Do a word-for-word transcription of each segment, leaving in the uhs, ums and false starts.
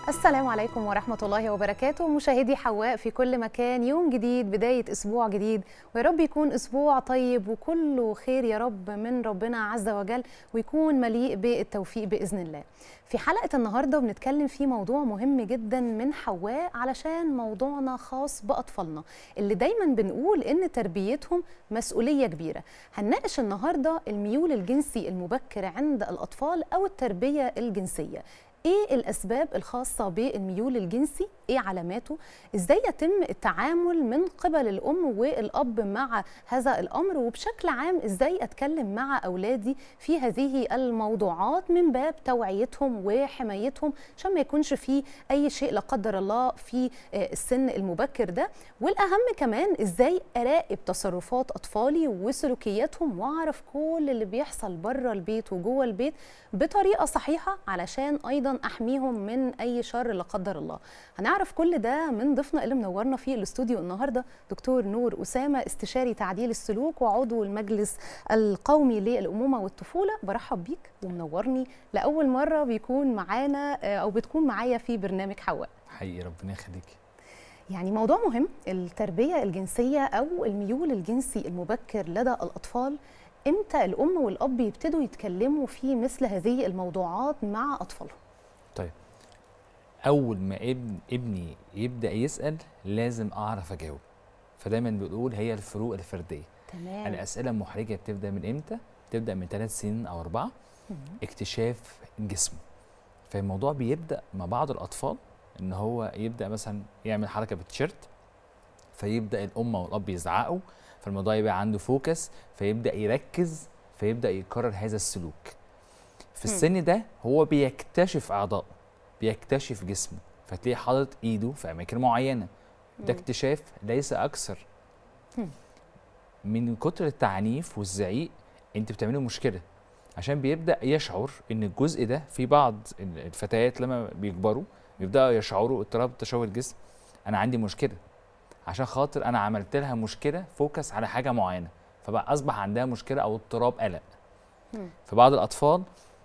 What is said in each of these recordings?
السلام عليكم ورحمة الله وبركاته. مشاهدي حواء في كل مكان، يوم جديد، بداية أسبوع جديد، ويا رب يكون أسبوع طيب وكله خير يا رب من ربنا عز وجل، ويكون مليء بالتوفيق بإذن الله. في حلقة النهاردة بنتكلم في موضوع مهم جدا من حواء، علشان موضوعنا خاص بأطفالنا اللي دايما بنقول إن تربيتهم مسؤولية كبيرة. هنناقش النهاردة الميول الجنسي المبكر عند الأطفال أو التربية الجنسية. ايه الاسباب الخاصه بالميول الجنسي؟ ايه علاماته؟ ازاي يتم التعامل من قبل الام والاب مع هذا الامر؟ وبشكل عام ازاي اتكلم مع اولادي في هذه الموضوعات من باب توعيتهم وحمايتهم، عشان ما يكونش فيه اي شيء لا قدر الله في السن المبكر ده. والاهم كمان ازاي اراقب تصرفات اطفالي وسلوكياتهم، واعرف كل اللي بيحصل بره البيت وجوه البيت بطريقه صحيحه، علشان ايضا احميهم من اي شر لا قدر الله. هنعرف كل ده من ضيفنا اللي منورنا في الاستوديو النهارده، دكتور نور اسامه، استشاري تعديل السلوك وعضو المجلس القومي للامومه والطفوله. برحب بيك ومنورني، لاول مره بيكون معانا او بتكون معايا في برنامج حواء. حقيقي ربنا يخليكي. يعني موضوع مهم، التربيه الجنسيه او الميول الجنسي المبكر لدى الاطفال. امتى الام والاب يبتدوا يتكلموا في مثل هذه الموضوعات مع اطفالهم؟ طيب، اول ما ابن ابني يبدا يسال لازم اعرف اجاوب. فدايما بنقول هي الفروق الفرديه. تمام. الاسئله المحرجه بتبدا من امتى؟ بتبدا من ثلاث سنين او اربعه. اكتشاف جسمه. فالموضوع بيبدا مع بعض الاطفال ان هو يبدا مثلا يعمل حركه بالتيشيرت، فيبدا الام والاب يزعقوا، فالموضوع يبقى عنده فوكس، فيبدا يركز، فيبدا يكرر هذا السلوك. في السن ده هو بيكتشف اعضائه، بيكتشف جسمه، فتلاقيه حاطط ايده في اماكن معينه. ده اكتشاف ليس اكثر. من كتر التعنيف والزعيق انت بتعمله مشكله، عشان بيبدا يشعر ان الجزء ده في بعض الفتيات لما بيكبروا بيبداوا يشعروا اضطراب تشوه الجسم. انا عندي مشكله، عشان خاطر انا عملت لها مشكله فوكس على حاجه معينه، فبقى اصبح عندها مشكله او اضطراب قلق. في بعض الاطفال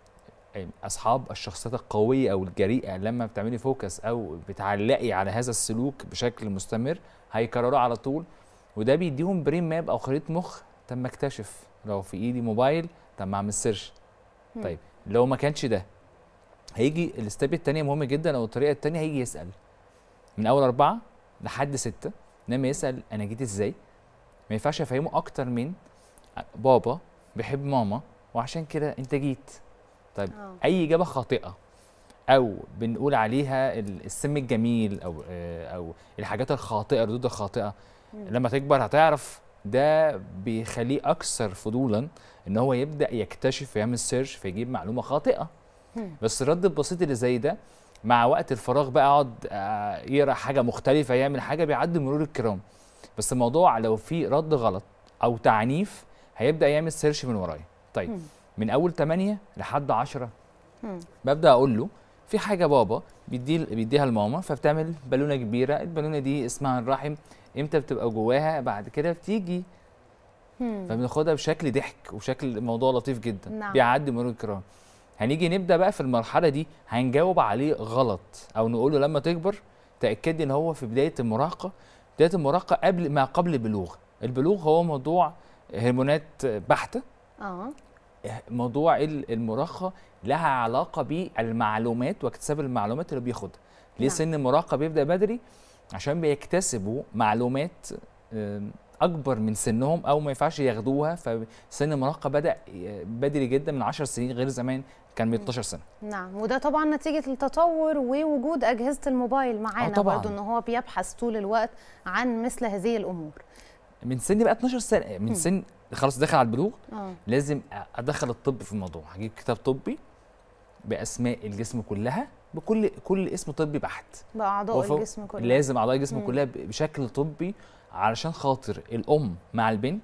اصحاب الشخصيات القويه او الجريئه لما بتعملي فوكس او بتعلقي على هذا السلوك بشكل مستمر هيكرروه على طول، وده بيديهم برين ماب او خريطه مخ. طب ما اكتشف، لو في ايدي موبايل طب ما اعمل سيرش. طيب لو ما كانش ده، هيجي الستيب الثانيه مهمه جدا او الطريقه الثانيه، هيجي يسال من اول اربعه لحد سته. لما يسال انا جيت ازاي، ما ينفعش افهمه اكتر من بابا بيحب ماما وعشان كده انت جيت. طيب أوه. اي اجابه خاطئه او بنقول عليها السم الجميل او او الحاجات الخاطئه، الردود الخاطئه، مم. لما تكبر هتعرف ده بيخليه اكثر فضولا ان هو يبدا يكتشف ويعمل سيرش فيجيب معلومه خاطئه. مم. بس الرد البسيط اللي زي ده مع وقت الفراغ بقى يقعد يقرا حاجه مختلفه، يعمل حاجه، بيعدي مرور الكرام. بس الموضوع لو في رد غلط او تعنيف هيبدا يعمل سيرش من ورايا. طيب مم. من اول ثمانية لحد عشرة مم. ببدا اقول له في حاجه بابا بيدي بيديها لماما، فبتعمل بالونه كبيره، البالونه دي اسمها الرحم، امتى بتبقى جواها بعد كده بتيجي. مم. فبناخدها بشكل ضحك وبشكل موضوع لطيف جدا. نعم. بيعدي مرور الكرام. هنيجي نبدا بقى في المرحله دي هنجاوب عليه غلط او نقول له لما تكبر تاكد ان هو في بدايه المراهقه. بدايه المراهقه قبل ما قبل البلوغ. البلوغ هو موضوع هرمونات بحته. اه موضوع المراهقه لها علاقه بالمعلومات واكتساب المعلومات اللي بياخدها. ليه نعم. سن المراهقه بيبدا بدري؟ عشان بيكتسبوا معلومات اكبر من سنهم او ما ينفعش ياخدوها. فسن المراهقه بدا بدري جدا من عشر سنين، غير زمان كان من اتناشر سنه. نعم، وده طبعا نتيجه التطور ووجود اجهزه الموبايل معانا برضه، ان هو بيبحث طول الوقت عن مثل هذه الامور. من سن بقى اتناشر سنه، من سن خلاص داخل على البلوغ، أوه. لازم ادخل الطب في الموضوع. هجيب كتاب طبي باسماء الجسم كلها، بكل كل اسم طبي بحت، باعضاء الجسم كلها. لازم اعضاء الجسم مم. كلها بشكل طبي، علشان خاطر الام مع البنت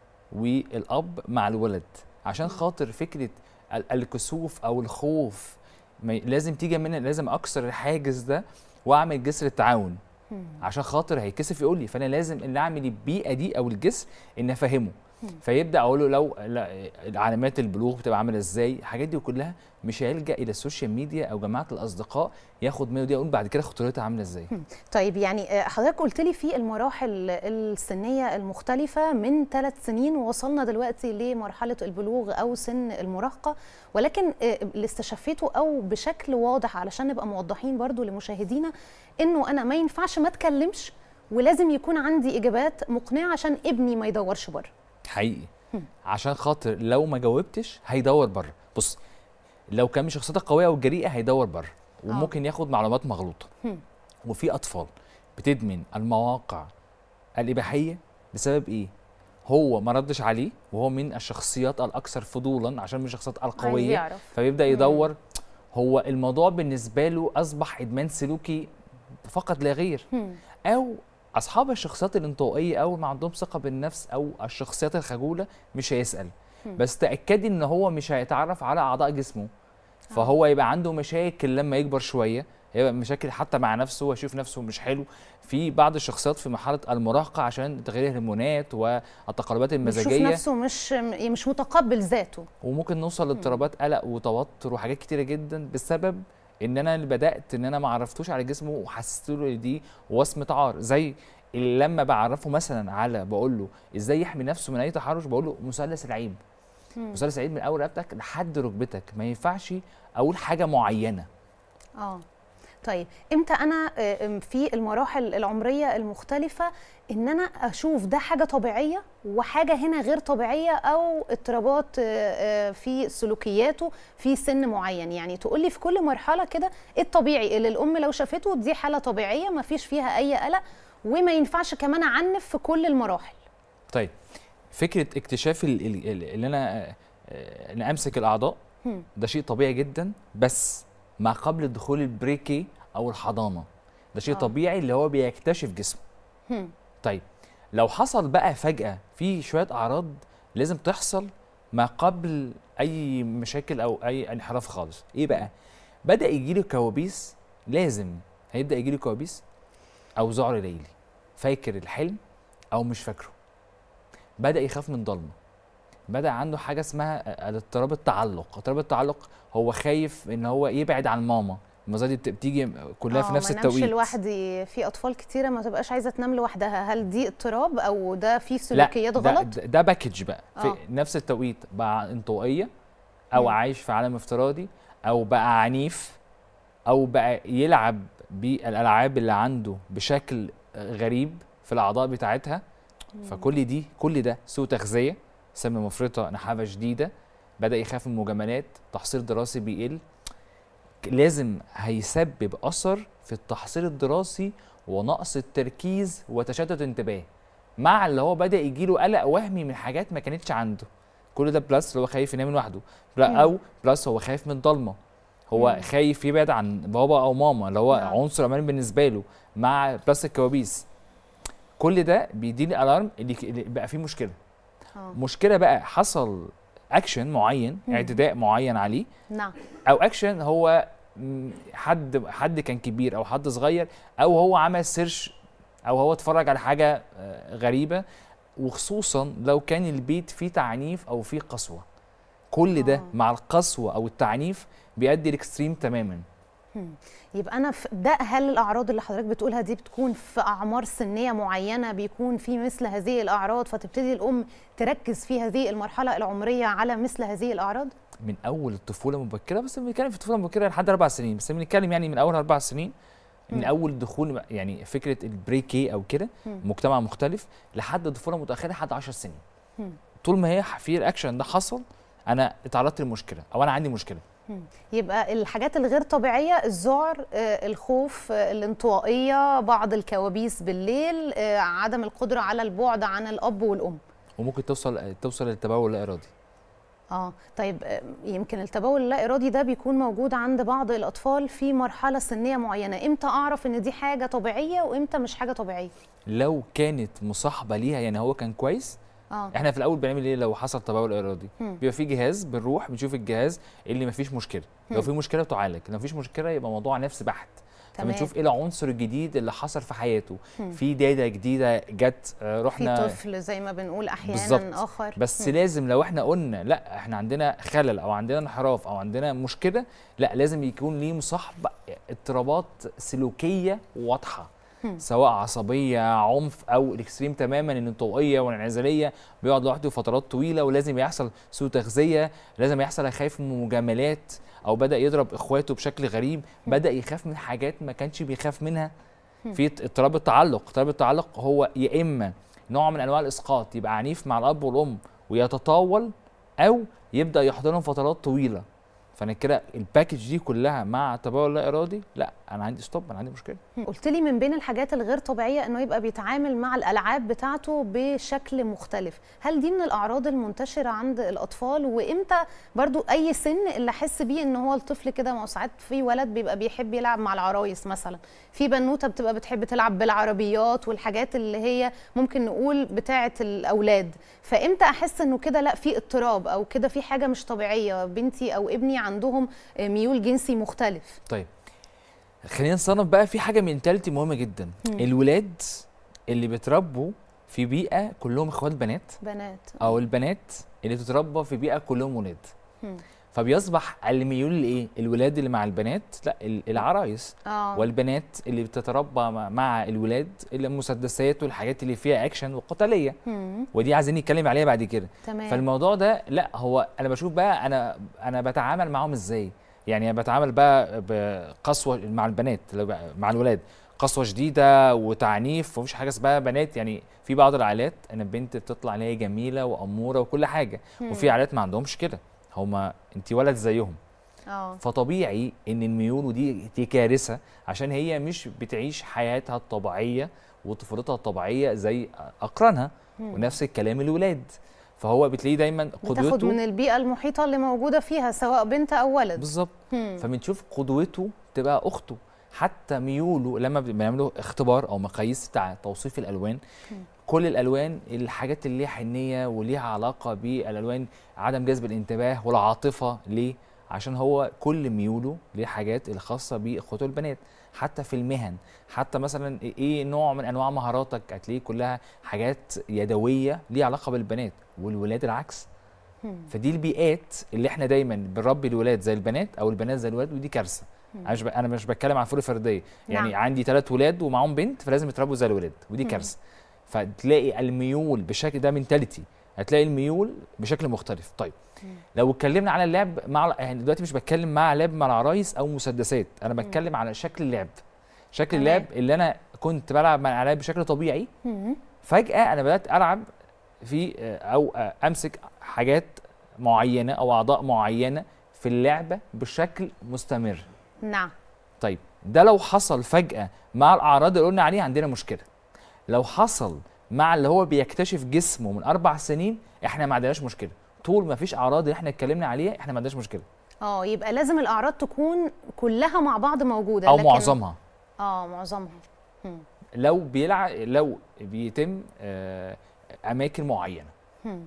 والاب مع الولد، عشان خاطر فكره الكسوف او الخوف لازم تيجي من، لازم اكسر الحاجز ده واعمل جسر التعاون. عشان خاطر هيكسف يقول لي، فانا لازم اللي اعمل البيئه دي او الجسر ان افهمه. فيبدا اقول له لو علامات البلوغ بتبقى عامله ازاي، الحاجات دي كلها مش هيلجا الى السوشيال ميديا او جماعه الاصدقاء ياخد منه دي، اقول بعد كده خطورتها عامله ازاي. طيب يعني حضرتك قلت لي في المراحل السنيه المختلفه من ثلاث سنين ووصلنا دلوقتي لمرحله البلوغ او سن المراهقه، ولكن اللي استشفيته او بشكل واضح علشان نبقى موضحين برضو لمشاهدينا انه انا ما ينفعش ما اتكلمش ولازم يكون عندي اجابات مقنعه عشان ابني ما يدورش بره. حقيقي. عشان خاطر لو ما جاوبتش هيدور بره. بص، لو كان من شخصيتك قويه وجريئه هيدور بره وممكن ياخد معلومات مغلوطه. وفي اطفال بتدمن المواقع الاباحيه بسبب ايه؟ هو ما ردش عليه وهو من الشخصيات الاكثر فضولا عشان من الشخصيات القويه، فبيبدا يدور. هو الموضوع بالنسبه له اصبح ادمان سلوكي فقط لا غير. او اصحاب الشخصيات الانطوائيه او ما عندهم ثقه بالنفس او الشخصيات الخجوله مش هيسال، بس تاكدي ان هو مش هيتعرف على اعضاء جسمه، فهو يبقى عنده مشاكل لما يكبر شويه، هيبقى مشاكل حتى مع نفسه ويشوف نفسه مش حلو. في بعض الشخصيات في مرحله المراهقه عشان تغيير الهرمونات والتقلبات المزاجيه بيشوف نفسه مش مش متقبل ذاته، وممكن نوصل لاضطرابات قلق وتوتر وحاجات كتيره جدا بسبب ان انا اللي بدات ان انا ما عرفتوش على جسمه وحسست له دي وصمه عار. زي اللي لما بعرفه مثلا على بقول له ازاي يحمي نفسه من اي تحرش، بقول له مثلث العيب. مثلث العيب من اول رقبتك لحد ركبتك، ما ينفعش اقول حاجه معينه. اه طيب امتى انا في المراحل العمريه المختلفه ان انا اشوف ده حاجه طبيعيه وحاجه هنا غير طبيعيه او اضطرابات في سلوكياته في سن معين؟ يعني تقول لي في كل مرحله كده ايه الطبيعي اللي الام لو شافته دي حاله طبيعيه ما فيش فيها اي قلق وما ينفعش كمان اعنف في كل المراحل. طيب فكره اكتشاف اللي انا انا امسك الاعضاء ده شيء طبيعي جدا، بس ما قبل الدخول البريكي او الحضانه ده شيء آه. طبيعي اللي هو بيكتشف جسمه. هم. طيب لو حصل بقى فجاه في شويه اعراض لازم تحصل ما قبل اي مشاكل او اي انحراف خالص. ايه بقى؟ بدا يجي له كوابيس، لازم هيبدا يجي له كوابيس او ذعر ليلي، فاكر الحلم او مش فاكره، بدا يخاف من ضلمه، بدأ عنده حاجة اسمها اضطراب التعلق. اضطراب التعلق هو خايف ان هو يبعد عن ماما، المزاج دي بتيجي كلها في نفس التوقيت. ما نامش لوحدي، في اطفال كتيرة ما تبقاش عايزة تنام لوحدها، هل دي اضطراب او ده في سلوكيات لا غلط؟ ده, ده باكج بقى في آه. نفس التوقيت بقى انطوائية او م. عايش في عالم افتراضي او بقى عنيف او بقى يلعب بالالعاب اللي عنده بشكل غريب في الاعضاء بتاعتها. م. فكل دي كل ده سوء تغذية، سم مفرطه، نحافه شديده، بدا يخاف من المجاملات، تحصيل دراسي بيقل، لازم هيسبب اثر في التحصيل الدراسي ونقص التركيز وتشتت انتباه، مع اللي هو بدا يجيله قلق وهمي من حاجات ما كانتش عنده. كل ده بلس اللي هو خايف ينام لوحده، او بلس هو خايف من ضلمه، هو مم. خايف يبعد عن بابا او ماما اللي هو نعم. عنصر امان بالنسبه له، مع بلس الكوابيس. كل ده بيديني الارم اللي بقى فيه مشكله. أوه. مشكله بقى حصل اكشن معين، مم. اعتداء معين عليه، نعم، او اكشن هو حد حد كان كبير او حد صغير، او هو عمل سيرش او هو اتفرج على حاجه غريبه، وخصوصا لو كان البيت فيه تعنيف او فيه قسوه. كل ده أوه. مع القسوه او التعنيف بيؤدي لاكستريم تماما. يبقى انا ده، هل الاعراض اللي حضرتك بتقولها دي بتكون في اعمار سنيه معينه بيكون في مثل هذه الاعراض فتبتدي الام تركز في هذه المرحله العمريه على مثل هذه الاعراض؟ من اول الطفوله المبكره، بس بنتكلم في الطفوله المبكره لحد اربع سنين، بس بنتكلم يعني من اول اربع سنين، من م. اول دخول يعني فكره البريكي او كده مجتمع مختلف لحد الطفوله المتاخره لحد عشر سنين. م. طول ما هي في الاكشن ده حصل انا اتعرضت للمشكله او انا عندي مشكله. يبقى الحاجات الغير طبيعيه، الذعر، الخوف، الانطوائيه، بعض الكوابيس بالليل، عدم القدره على البعد عن الاب والام، وممكن توصل توصل للتبول اللا ارادي. اه طيب يمكن التبول اللا ارادي ده بيكون موجود عند بعض الاطفال في مرحله سنيه معينه، امتى اعرف ان دي حاجه طبيعيه وامتى مش حاجه طبيعيه؟ لو كانت مصاحبه ليها، يعني هو كان كويس. آه. احنا في الاول بنعمل ايه لو حصل تبول ارادي؟ بيبقى في جهاز بنروح بنشوف الجهاز اللي ما فيش مشكله، لو في مشكله بتعالج، لو ما فيش مشكله يبقى موضوع نفس بحت. فبنشوف ايه العنصر الجديد اللي حصل في حياته. مم. في داتا جديده جت، رحنا في طفل زي ما بنقول احيانا بالزبط. اخر بس مم. لازم لو احنا قلنا لا احنا عندنا خلل او عندنا انحراف او عندنا مشكله، لا لازم يكون ليه مصاحبه اضطرابات سلوكيه واضحه، سواء عصبيه، عنف، او الاكستريم تماما الانطوائيه والانعزاليه، بيقعد لوحده فترات طويله ولازم يحصل سوء تغذيه، لازم يحصل خايف من مجاملات، او بدا يضرب اخواته بشكل غريب، بدا يخاف من حاجات ما كانش بيخاف منها. في اضطراب التعلق، اضطراب التعلق هو يا اما نوع من انواع الاسقاط، يبقى عنيف مع الاب والام ويتطاول، او يبدا يحضنهم فترات طويله. فانا كده الباكج دي كلها مع التبول اللا ارادي، لا انا عندي ستوب، انا عندي مشكله. قلت لي من بين الحاجات الغير طبيعيه انه يبقى بيتعامل مع الالعاب بتاعته بشكل مختلف، هل دي من الاعراض المنتشره عند الاطفال؟ وامتى برضو اي سن اللي احس بيه ان هو الطفل كده؟ ما ساعات في ولد بيبقى بيحب يلعب مع العرايس مثلا، في بنوته بتبقى بتحب تلعب بالعربيات والحاجات اللي هي ممكن نقول بتاعه الاولاد، فامتى احس انه كده لا في اضطراب او كده في حاجه مش طبيعيه، بنتي او ابني عندهم ميول جنسي مختلف؟ طيب خلينا نصنف بقى في حاجه منتاليتي مهمه جدا. مم. الولاد اللي بيتربوا في بيئه كلهم اخوات بنات بنات او البنات اللي بتتربى في بيئه كلهم ولاد، مم. فبيصبح الميول لايه؟ الولاد اللي مع البنات لا العرايس، آه. والبنات اللي بتتربى مع الولاد اللي المسدسات والحاجات اللي فيها اكشن وقتاليه، مم. ودي عايزين نتكلم عليها بعد كده. تمام. فالموضوع ده لا هو انا بشوف بقى انا انا بتعامل معاهم ازاي، يعني بتعامل بقى بقسوه مع البنات مع الولاد، قسوه شديده وتعنيف، ومفيش حاجه اسمها بنات. يعني في بعض العائلات انا البنت بتطلع ان هي جميله واموره وكل حاجه، مم. وفي عائلات ما عندهمش كده، هما انت ولد زيهم. اه فطبيعي ان الميول، ودي دي كارثه عشان هي مش بتعيش حياتها الطبيعيه وطفولتها الطبيعيه زي اقرانها، مم. ونفس الكلام الولاد، فهو بتلاقيه دايما قدوته بتاخد من البيئه المحيطه اللي موجوده فيها سواء بنت او ولد. بالظبط. فبنشوف قدوته تبقى اخته، حتى ميوله لما بنعمله اختبار او مقاييس بتاع توصيف الالوان، مم. كل الالوان الحاجات اللي ليها حنيه وليها علاقه بالالوان عدم جذب الانتباه والعاطفه. ليه؟ عشان هو كل ميوله ليه حاجات الخاصه باخواته البنات، حتى في المهن، حتى مثلا ايه نوع من انواع مهاراتك هتلاقيه كلها حاجات يدويه ليها علاقه بالبنات، والولاد العكس. فدي البيئات اللي احنا دايما بنربي الولاد زي البنات او البنات زي الولاد، ودي كارثه. انا مش انا مش بتكلم عن فروق فرديه، يعني نعم. عندي ثلاث ولاد ومعاهم بنت فلازم يتربوا زي الولاد، ودي كارثه. فتلاقي الميول بشكل ده منتاليتي، هتلاقي الميول بشكل مختلف. طيب مم. لو اتكلمنا على اللعب مع، يعني دلوقتي مش بتكلم مع لعب مع العرايس او مسدسات، انا بتكلم مم. على شكل اللعب، شكل مم. اللعب اللي انا كنت بلعب مع العاب بشكل طبيعي، مم. فجاه انا بدات العب في او امسك حاجات معينه او اعضاء معينه في اللعبه بشكل مستمر. نعم. طيب ده لو حصل فجاه مع الاعراض اللي قلنا عليها عندنا مشكله. لو حصل مع اللي هو بيكتشف جسمه من اربع سنين احنا ما عندناش مشكله، طول ما فيش اعراض اللي احنا اتكلمنا عليها احنا ما عندناش مشكله. اه يبقى لازم الاعراض تكون كلها مع بعض موجوده او لكن معظمها. اه معظمها. هم. لو بيلعب لو بيتم آه اماكن معينه هم.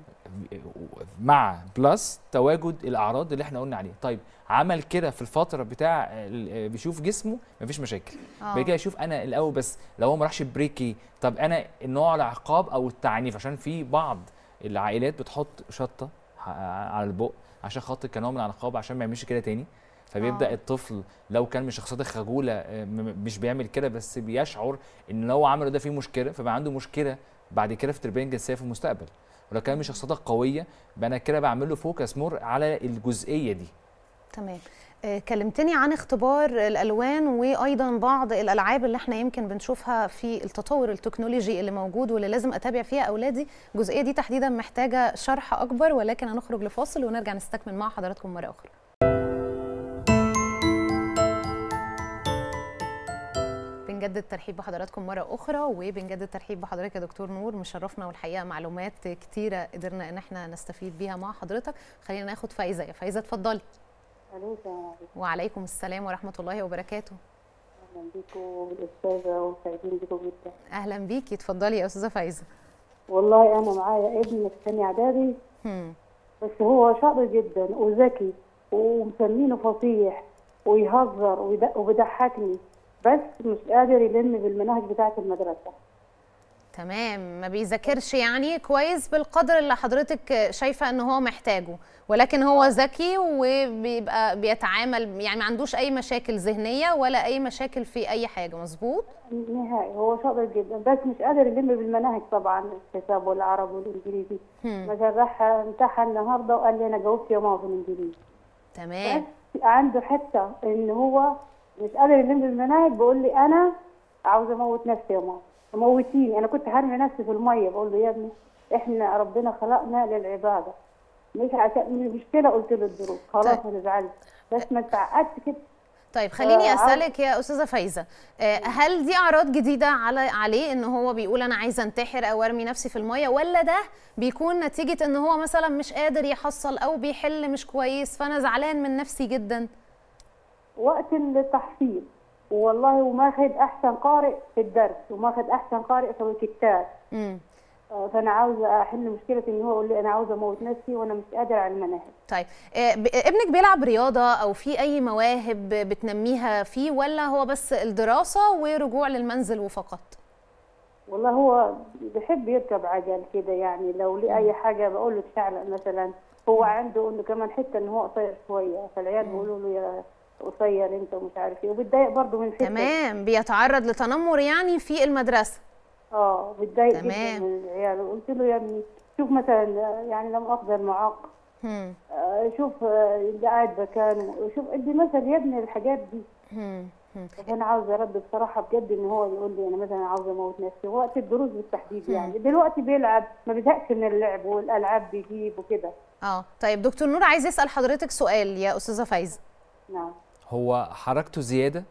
مع بلس تواجد الاعراض اللي احنا قلنا عليها. طيب عمل كده في الفتره بتاع بيشوف جسمه مفيش مشاكل، بعد كده يشوف انا الاول بس لو هو ما راحش بريكي، طب انا النوع العقاب او التعنيف، عشان في بعض العائلات بتحط شطه على البق عشان خاطر كنوع من العقاب عشان ما يعملش كده تاني، فبيبدا أوه. الطفل لو كان من الشخصيات الخجوله مش بيعمل كده بس بيشعر ان لو عمله ده فيه مشكله، فبقى عنده مشكله بعد كده في التربيه الجنسيه في المستقبل. ولو كان من شخصيتك قويه بقى انا كده بعمل له فوكس مور على الجزئيه دي. تمام. آه كلمتني عن اختبار الالوان وايضا بعض الالعاب اللي احنا يمكن بنشوفها في التطور التكنولوجي اللي موجود واللي لازم اتابع فيها اولادي، الجزئيه دي تحديدا محتاجه شرح اكبر، ولكن هنخرج لفاصل ونرجع نستكمل مع حضراتكم مره اخرى. بنجدد ترحيب بحضراتكم مرة أخرى، وبنجدد ترحيب بحضرتك يا دكتور نور، مشرفنا والحقيقة معلومات كتيرة قدرنا إن احنا نستفيد بيها مع حضرتك. خلينا ناخد فايزة. يا فايزة اتفضلي. الو السلام عليكم. وعليكم السلام ورحمة الله وبركاته. أهلا بيكم بالأستاذة وسعيدين بيكم جدا. أهلا بيكي، اتفضلي يا أستاذة فايزة. والله أنا معايا ابن في ثانية إعدادي، بس هو شاطر جدا وذكي ومسمينه فصيح ويهزر وبيضحكني، بس مش قادر يلم بالمناهج بتاعه المدرسه. تمام، ما بيذاكرش يعني كويس بالقدر اللي حضرتك شايفه ان هو محتاجه، ولكن هو ذكي وبيبقى بيتعامل يعني ما عندوش اي مشاكل ذهنيه ولا اي مشاكل في اي حاجه. مظبوط؟ نهائي هو شاطر جدا بس مش قادر يلم بالمناهج طبعا، الحساب والعربي والانجليزي. مثلا راح امتحن النهارده وقال لي انا جاوبت يا ماما في الانجليزي. تمام. بس عنده حته ان هو مش قادر يلم بالمناهج، بيقول لي انا عاوز اموت نفسي يا ماما، موتيني. انا كنت هرمي نفسي في الميه، بقول له يا ابني احنا ربنا خلقنا للعباده مش عشان المشكله. قلت له الدروس خلاص طيب. ما تزعلش بس ما تعقدش كده. طيب خليني آه اسالك يا استاذه فايزه، آه هل دي اعراض جديده على عليه ان هو بيقول انا عايز انتحر او ارمي نفسي في الميه، ولا ده بيكون نتيجه ان هو مثلا مش قادر يحصل او بيحل مش كويس فانا زعلان من نفسي جدا؟ وقت التحصيل والله، وماخد احسن قارئ في الدرس وماخد احسن قارئ في الكتاب. امم فانا عاوزه احل مشكله ان هو يقول لي انا عاوزه اموت نفسي وانا مش قادر على المناهج. طيب آه ابنك بيلعب رياضه او في اي مواهب بتنميها فيه، ولا هو بس الدراسه ورجوع للمنزل وفقط؟ والله هو بيحب يركب عجل كده، يعني لو ليه اي حاجه بقول له تشعلق مثلا. هو عنده انه كمان حته ان هو قصير شويه، فالعيال بيقولوا له يا قصير انت ومش عارف ايه، وبتضايق برضه من الحته. تمام، بيتعرض لتنمر يعني في المدرسه. اه بتضايق جدا تمام. من العيال. قلت له يا ابني شوف مثلا، يعني لما اخذ المعاق امم آه شوف آه اللي قاعد مكانه، شوف ادي مثل يا ابني الحاجات دي. امم انا عاوزه ارد بصراحه بجد ان هو يقول لي انا مثلا عاوزه اموت نفسي وقت الدروس بالتحديد. يعني دلوقتي بيلعب ما بيزهقش من اللعب والالعاب بيجيب وكده. اه طيب دكتور نور عايز يسال حضرتك سؤال يا استاذه فايزه. نعم. هو حركته زياده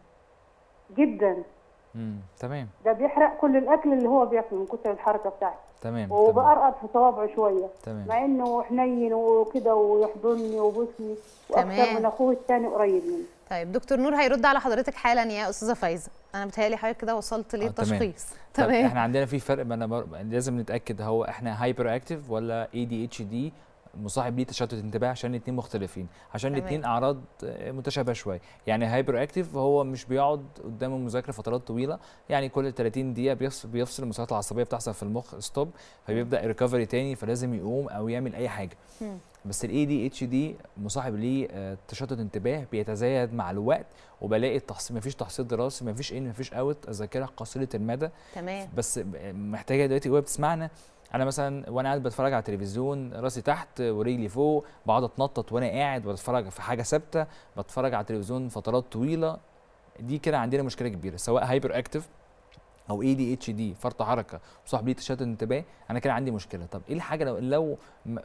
جدا. امم تمام. ده بيحرق كل الاكل اللي هو بياكله من كتر الحركه بتاعته. تمام. وبقرقط في صوابعه شويه. تمام. مع انه حنين وكده ويحضني وبوسني واكثر من اخوه الثاني قريب مني. طيب دكتور نور هيرد على حضرتك حالا يا استاذه فايزه. انا بتهيألي حضرتك كده وصلت للتشخيص. تمام. تمام. احنا عندنا في فرق، ما انا بر... لازم نتاكد هو احنا هايبر اكتيف ولا اي دي اتش دي مصاحب ليه تشتت انتباه، عشان الاثنين مختلفين، عشان الاثنين اعراض متشابهه شويه. يعني هايبر اكتيف هو مش بيقعد قدام المذاكره فترات طويله، يعني كل ثلاثين دقيقه بيفصل بيفصل المسارات العصبيه بتحصل في المخ ستوب، فبيبدا ريكفري تاني، فلازم يقوم او يعمل اي حاجه. م. بس الاي دي اتش دي مصاحب ليه تشتت انتباه بيتزايد مع الوقت، وبلاقي التحصيل مفيش تحصيل دراسي، مفيش ان مفيش اوت، الذاكره قصيره المدى. تمام. بس محتاجه دلوقتي وهي بتسمعنا، انا مثلا وانا قاعد بتفرج على التلفزيون راسي تحت ورجلي فوق، بقعد اتنطط وانا قاعد بتفرج في حاجه ثابته، بتفرج على التلفزيون فترات طويله، دي كده عندنا مشكله كبيره، سواء هايبر اكتيف او اي دي اتش دي فرط حركه وصاحب ليه تشتت انتباه، انا كده عندي مشكله. طب ايه الحاجه لو, لو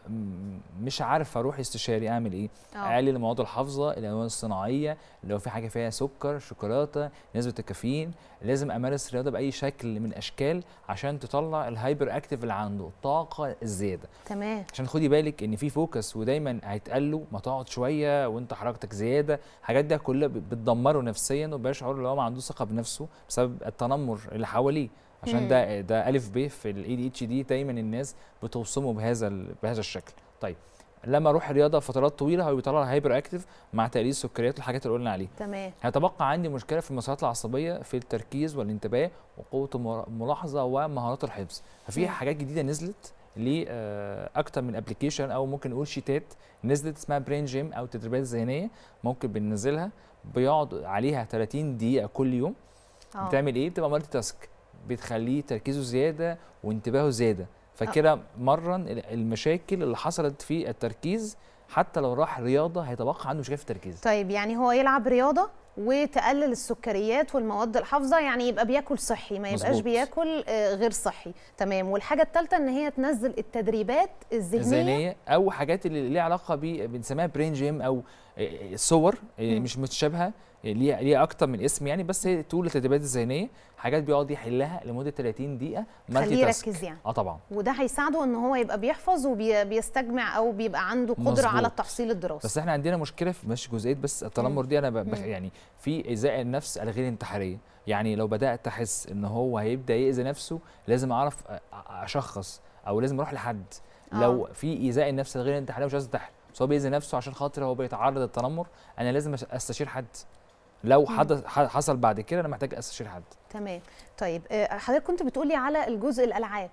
مش عارف اروح استشاري اعمل ايه؟ اقلل المواد الحافظه، الالوان الصناعيه، لو في حاجه فيها سكر، شوكولاته، نسبه الكافيين، لازم امارس رياضه باي شكل من الاشكال عشان تطلع الهايبر اكتيف اللي عنده الطاقه الزياده. تمام. عشان خدي بالك ان في فوكس ودايما هيتقال له ما تقعد شويه وانت حركتك زياده، الحاجات دي كلها بتدمره نفسيا وبيشعر ان هو ما عندوش ثقه بنفسه بسبب التنمر اللي حواليه. عشان مم. ده ده الف ب في الاي دي اتش دي دايما الناس بتوصمه بهذا بهذا الشكل. طيب لما اروح رياضه فترات طويله هو بيطلع هايبر اكتيف مع تقليل السكريات والحاجات اللي قلنا عليها. تمام. هيتبقى عندي مشكله في المسارات العصبيه، في التركيز والانتباه وقوه الملاحظه ومهارات الحفظ. ففي حاجات جديده نزلت لاكتر من ابلكيشن او ممكن نقول شيتات نزلت اسمها برين جيم او تدريبات ذهنيه، ممكن بننزلها بيقعد عليها ثلاثين دقيقه كل يوم. أوه. بتعمل ايه؟ بتبقى مالتي تاسك، بتخليه تركيزه زياده وانتباهه زياده، فكده مرن المشاكل اللي حصلت في التركيز، حتى لو راح رياضه هيتبقى عنده مشكله في التركيز. طيب يعني هو يلعب رياضه وتقلل السكريات والمواد الحافظه، يعني يبقى بياكل صحي، ما يبقاش مزبوط. بياكل غير صحي. تمام. والحاجه الثالثه ان هي تنزل التدريبات الذهنيه الذهنيه او حاجات اللي ليها علاقه ب بنسميها برين جيم او صور مش متشابهه، ليها ليها اكتر من اسم يعني، بس هي تقول التدريبات الذهنيه، حاجات بيقعد يحلها لمده ثلاثين دقيقه خليه يركز يعني. اه طبعا. وده هيساعده ان هو يبقى بيحفظ وبيستجمع او بيبقى عنده قدره مزبوط. على التحصيل الدراسي. بس احنا عندنا مشكله في مش جزئيه بس التنمر دي، انا بخ يعني في ايذاء النفس الغير انتحاريه، يعني لو بدات احس ان هو هيبدا ياذي نفسه لازم اعرف اشخص او لازم اروح لحد. آه. لو في ايذاء النفس الغير انتحاريه مش عايز انتحر، بس هو بيأذي نفسه عشان خاطر هو بيتعرض للتنمر، انا لازم استشير حد. لو حدث حصل بعد كده انا محتاج استشير حد. تمام. طيب حضرتك كنت بتقولي على الجزء الالعاب،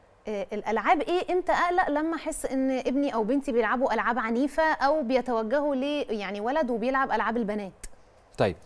الالعاب ايه امتى اقلق لما احس ان ابني او بنتي بيلعبوا العاب عنيفه او بيتوجهوا ل يعني ولد وبيلعب العاب البنات؟ طيب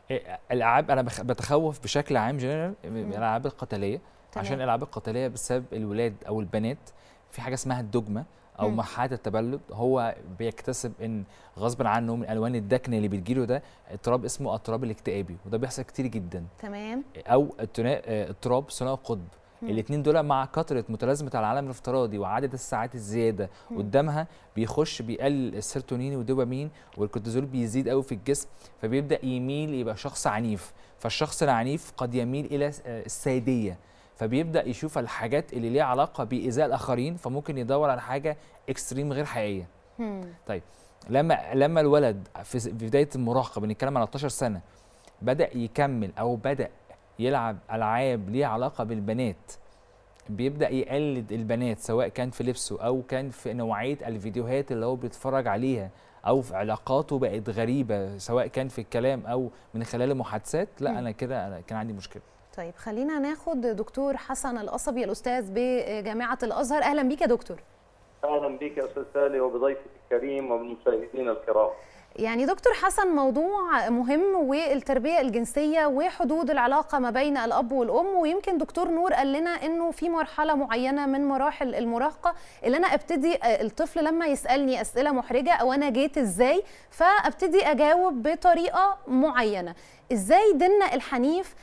الالعاب انا بتخوف بشكل عام جنرال من الالعاب القتاليه. تمام. عشان الالعاب القتاليه بسبب الولاد او البنات في حاجه اسمها الدجمه او محاذاه التبلد، هو بيكتسب ان غصبا عنه من الوان الدكن اللي بتجيله ده اضطراب اسمه اضطراب الاكتئابي، وده بيحصل كتير جدا. تمام. او اضطراب ثنائي القطب، الاثنين دول مع كثره متلازمه العالم الافتراضي وعدد الساعات الزياده مم. قدامها بيخش بيقلل السيروتونين والدوبامين والكورتيزول بيزيد قوي في الجسم، فبيبدا يميل يبقى شخص عنيف. فالشخص العنيف قد يميل الى الساديه، فبيبدا يشوف الحاجات اللي ليها علاقه بايذاء الاخرين، فممكن يدور على حاجه اكستريم غير حقيقيه. مم. طيب لما لما الولد في بدايه المراهقه، بنتكلم على اتناشر سنه، بدا يكمل او بدا يلعب العاب ليها علاقه بالبنات، بيبدا يقلد البنات سواء كان في لبسه او كان في نوعيه الفيديوهات اللي هو بيتفرج عليها او في علاقاته بقت غريبه سواء كان في الكلام او من خلال المحادثات، لا م. انا كده انا كان عندي مشكله. طيب خلينا ناخد دكتور حسن القصبي الاستاذ بجامعه الازهر. اهلا بيك يا دكتور. اهلا بيك يا استاذ سالي وبضيفك الكريم وبالمشاهدين الكرام. يعني دكتور حسن، موضوع مهم، والتربية الجنسية وحدود العلاقة ما بين الأب والأم، ويمكن دكتور نور قال لنا إنه في مرحلة معينة من مراحل المراهقة اللي أنا أبتدي الطفل لما يسألني أسئلة محرجة أو أنا جيت إزاي، فأبتدي أجاوب بطريقة معينة. إزاي ديننا الحنيف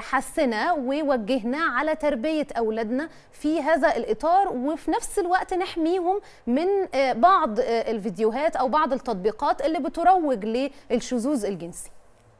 حسنا ووجهنا على تربية أولادنا في هذا الإطار، وفي نفس الوقت نحميهم من بعض الفيديوهات أو بعض التطبيقات اللي بتروج للشذوذ الجنسي؟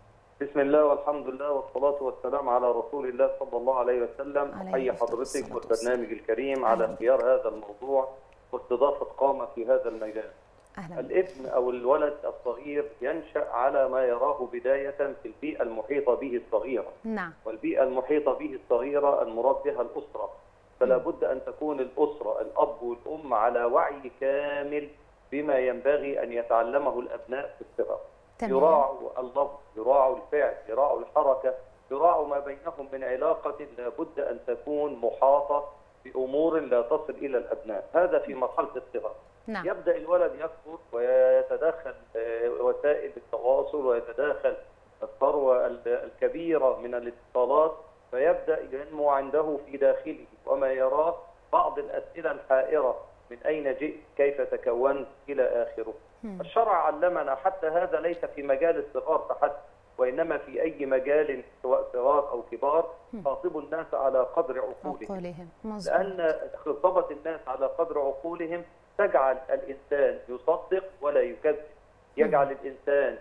بسم الله والحمد لله والصلاة والسلام على رسول الله صلى الله عليه وسلم. أحيي حضرتك والبرنامج الكريم على اختيار هذا الموضوع واستضافة قامة في هذا المجال. أهلا. الابن أو الولد الصغير ينشأ على ما يراه بداية في البيئة المحيطة به الصغيرة. نعم. والبيئة المحيطة به الصغيرة المراد بها الأسرة، فلا بد أن تكون الأسرة الأب والأم على وعي كامل بما ينبغي أن يتعلمه الأبناء في الصغر. يراعوا اللفظ، يراعوا الفعل، يراعوا الحركة، يراعوا ما بينهم من علاقة لا بد أن تكون محاطة بأمور لا تصل إلى الأبناء. هذا في مرحلة الصغر. نعم. يبدأ الولد يكبر ويتداخل وسائل التواصل ويتداخل الثروة الكبيرة من الاتصالات، فيبدأ ينمو عنده في داخله وما يراه بعض الأسئلة الحائرة: من أين جئت؟ كيف تكونت؟ إلى آخره. م. الشرع علمنا حتى هذا ليس في مجال الصغار فحسب، وإنما في أي مجال سواء صغار أو كبار. خاطبوا الناس على قدر عقولهم، لأن خطابة الناس على قدر عقولهم تجعل الإنسان يصدق ولا يكذب، يجعل الإنسان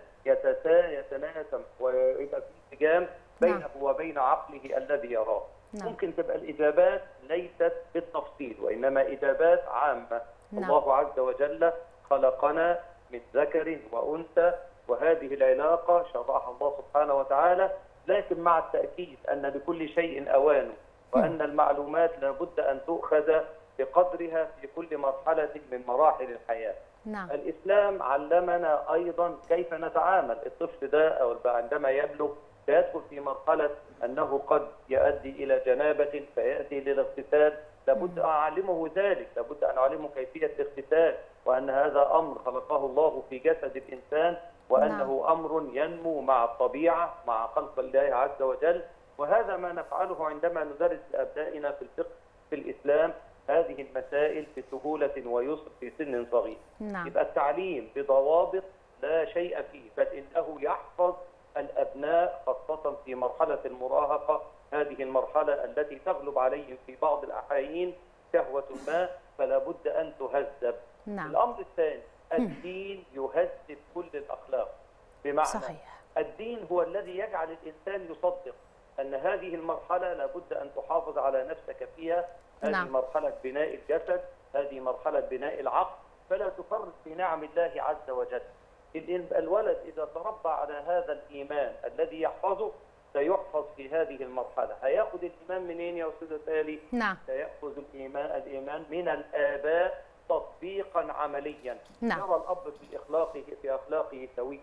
يتناسم ويبقى في انسجام بينه وبين عقله الذي يراه. نعم. ممكن تبقى الإجابات ليست بالتفصيل وإنما إجابات عامة. نعم. الله عز وجل خلقنا من ذكر وأنثى، وهذه العلاقة شرعها الله سبحانه وتعالى، لكن مع التأكيد أن لكل شيء أوانه، وأن المعلومات لابد أن تؤخذ بقدرها في كل مرحلة من مراحل الحياة. نعم. الإسلام علمنا أيضا كيف نتعامل. الطفل ده أو عندما يبلغ سيدخل في مرحلة أنه قد يؤدي إلى جنابة فيأتي للاغتسال، لابد أن أعلمه ذلك، لابد أن أعلمه كيفية الاغتسال، وأن هذا أمر خلقه الله في جسد الإنسان، وأنه نعم. أمر ينمو مع الطبيعة مع خلق الله عز وجل. وهذا ما نفعله عندما ندرس لأبنائنا في الفقه في الإسلام هذه المسائل بسهولة ويسر في سن صغير. نعم. يبقى التعليم بضوابط لا شيء فيه، بل إنه يحفظ الأبناء خاصة في مرحلة المراهقة، هذه المرحلة التي تغلب عليهم في بعض الأحيان شهوة ما، فلا بد أن تهذب. نعم. الأمر الثاني، الدين يهذب كل الأخلاق، بمعنى صحيح. الدين هو الذي يجعل الإنسان يصدق أن هذه المرحلة لا بد أن تحافظ على نفسك فيها. هذه نعم. مرحلة بناء الجسد، هذه مرحلة بناء العقل، فلا تفرط في نعم الله عز وجل. الولد إذا تربى على هذا الإيمان الذي يحفظه سيحفظ في هذه المرحلة. هياخد الإيمان منين يا أستاذ سالي؟ نعم. سيأخذ الإيمان الإيمان من الآباء تطبيقا عمليا. نعم. يرى الأب في أخلاقه في أخلاقه سويا،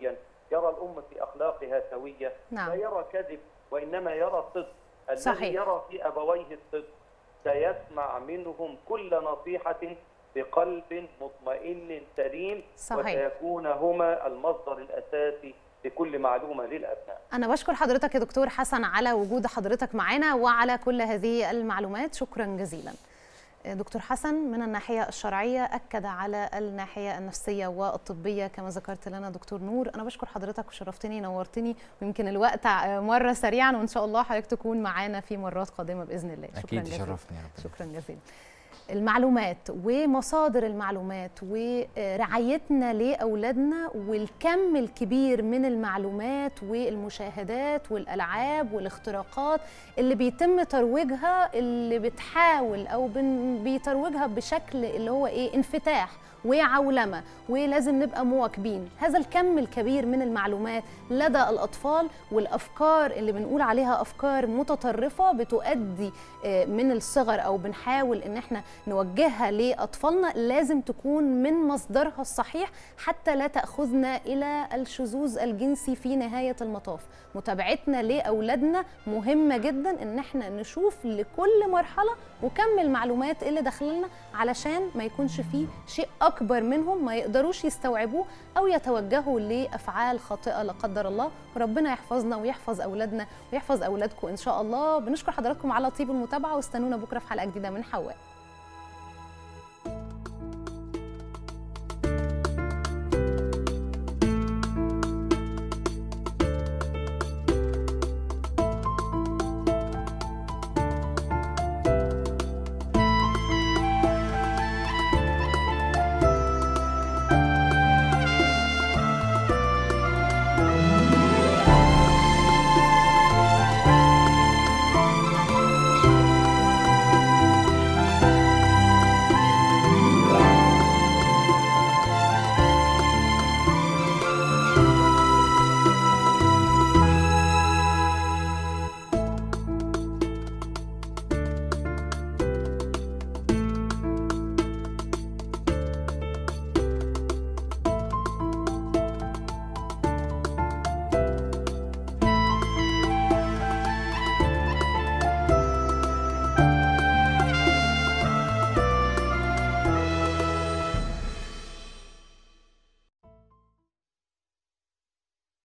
يرى الأم في أخلاقها سوية، نعم. لا يرى كذب وإنما يرى صدق. الذي صحيح. يرى في أبويه الصدق سيسمع منهم كل نصيحة بقلب مطمئن سليم، صحيح. وسيكون هما المصدر الأساسي لكل معلومة للأبناء. أنا بشكر حضرتك يا دكتور حسن على وجود حضرتك معنا وعلى كل هذه المعلومات، شكرا جزيلا. دكتور حسن من الناحية الشرعية أكد على الناحية النفسية والطبية كما ذكرت لنا دكتور نور. أنا بشكر حضرتك وشرفتني نورتني، ويمكن الوقت مرة سريعا، وإن شاء الله حضرتك تكون معانا في مرات قادمة بإذن الله. شكرا أكيد جزيلا. شرفني. شكرا جزيلا. المعلومات ومصادر المعلومات ورعايتنا لأولادنا والكم الكبير من المعلومات والمشاهدات والألعاب والاختراقات اللي بيتم ترويجها، اللي بتحاول أو بيتروجها بشكل اللي هو إيه انفتاح وعولمة، ولازم نبقى مواكبين هذا الكم الكبير من المعلومات لدى الأطفال، والأفكار اللي بنقول عليها أفكار متطرفة بتؤدي من الصغر أو بنحاول إن احنا نوجهها لأطفالنا، لازم تكون من مصدرها الصحيح حتى لا تأخذنا إلى الشذوذ الجنسي في نهاية المطاف. متابعتنا لأولادنا مهمة جدا، إن احنا نشوف لكل مرحلة وكم المعلومات اللي داخلنا علشان ما يكونش فيه شيء أكبر منهم ما يقدروش يستوعبوه أو يتوجهوا لأفعال خاطئة لا قدر الله. وربنا يحفظنا ويحفظ أولادنا ويحفظ أولادكم إن شاء الله. بنشكر حضراتكم على طيب المتابعة، واستنونا بكرة في حلقة جديدة من حواء.